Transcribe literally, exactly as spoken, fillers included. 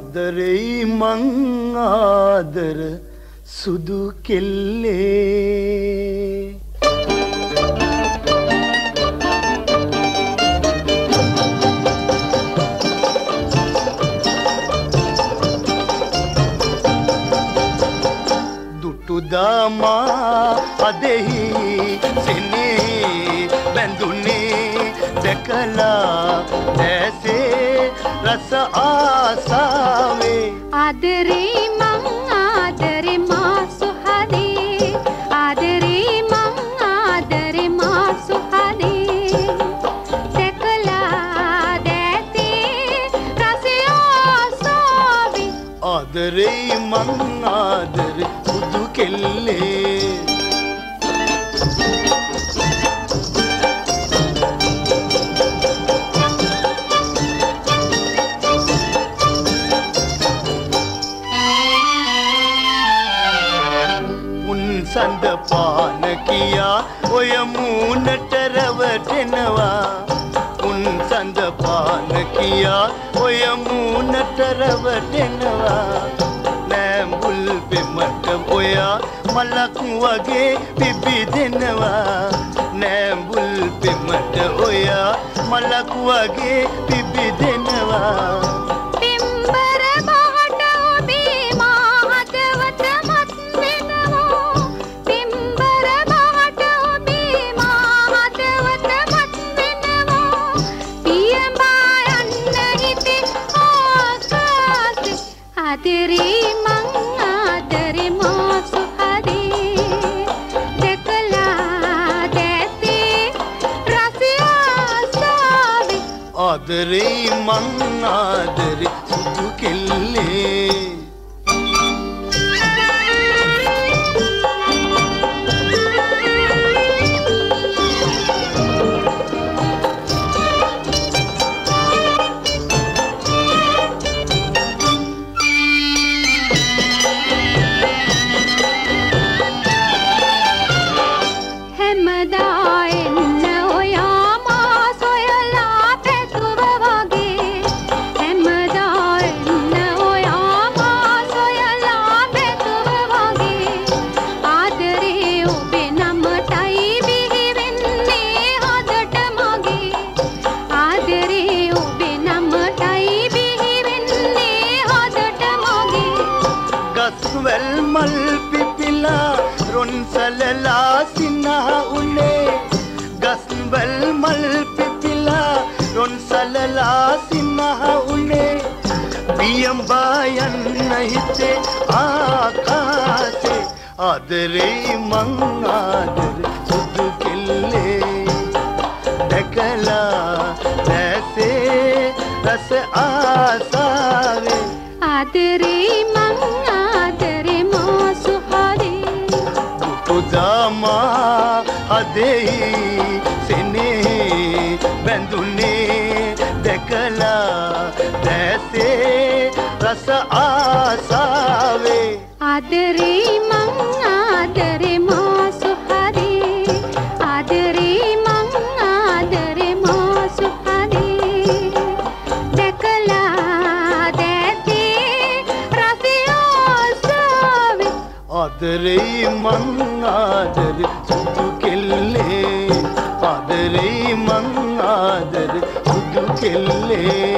ආදරෙයි මං ආදර සුදු කෙල්ලේ දුටු දාමා අදෙහි සෙනෙහි බැඳුනේ දැකලා දැසේ රස ආසාවේ ආදරේ මං ආදරේ මා සුහදේ ආදරේ මං ආදරේ මා සුහදේ දැකලා දැසේ රස ආසාවේ ආදරේ මං ආදරේ සුදු කෙල්ලේ සඳ පාන කියා ඔය මූණට රැවටෙනවා උන් සඳ පාන කියා ඔය මූණට රැවටෙනවා නෑඹුල් පෙමට ඔයා මලක් වගේ පිබිදෙනවා නෑඹුල් පෙමට ඔයා මලක් වගේ පිබිදෙනවා ආදරේ මං ආදරේ මා සුහදේ දැකලා දැසේ රස ආසාවේ ආදරේ මං ආදරේ සුදු කෙල්ලේ මල් පිපිලා රොන් සලලා සිනහ උනේ ගස්වැල් මල් පිපිලා රොන් සලලා සිනහ උනේ පියඹා යන්න හිතේ ආකාශේ ආදරේ මං ආදරේ සුදු කෙල්ලේ දැකලා දැසේ රස ආසාවේ ආදරේ මං දාමා අදෙහි සෙනෙහි බැඳුනේ දැකලා දැසේ රස ආසාවේ ආදරේ මං ආදරේ මා සුහදේ ආදරේ මං ආදරේ මා සුහදේ දැකලා දැසේ රස ආසාවේ ආදරේ මං ආදරේ සුදු කෙල්ලේ ආදරේ මං ආදරේ සුදු කෙල්ලේ